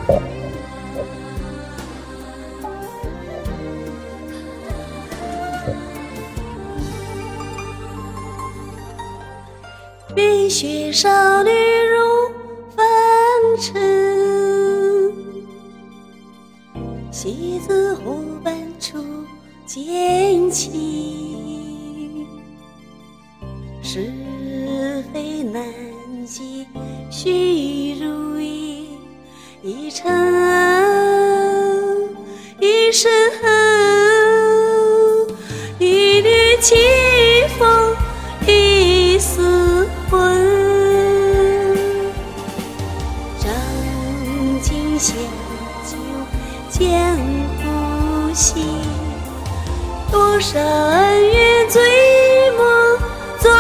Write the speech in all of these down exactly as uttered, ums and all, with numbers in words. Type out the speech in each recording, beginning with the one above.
冰雪少女入凡尘，戏子湖畔初见情。是非难解须如意，一尘一生恨，一缕清风一丝魂。张今宵酒江湖戏，多少恩怨醉梦中。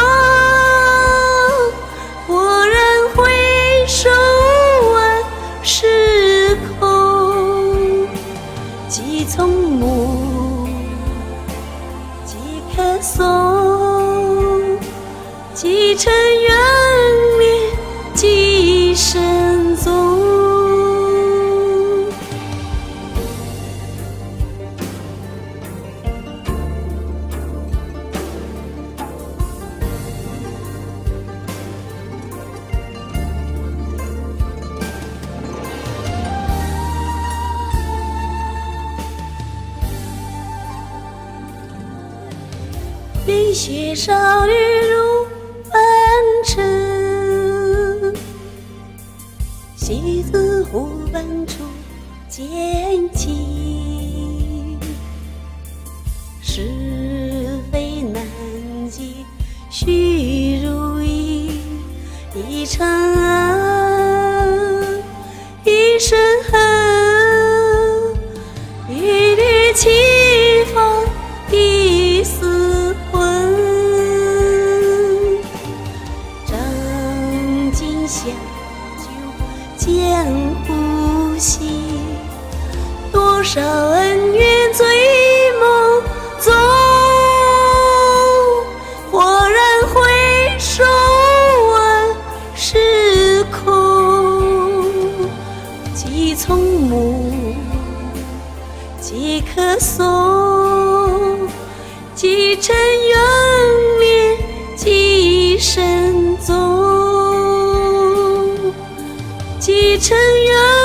蓦然回首问时空，几从暮，几可颂，几尘缘灭，几生踪。冰雪少女入凡尘，戏子湖畔初见情。是非难解须如意，一尘一生恨，一缕清风一丝魂。张今宵酒江湖戏，多少恩怨醉梦中。蓦然回首问时空，几从暮，几可颂，几尘缘灭，几生踪。几尘缘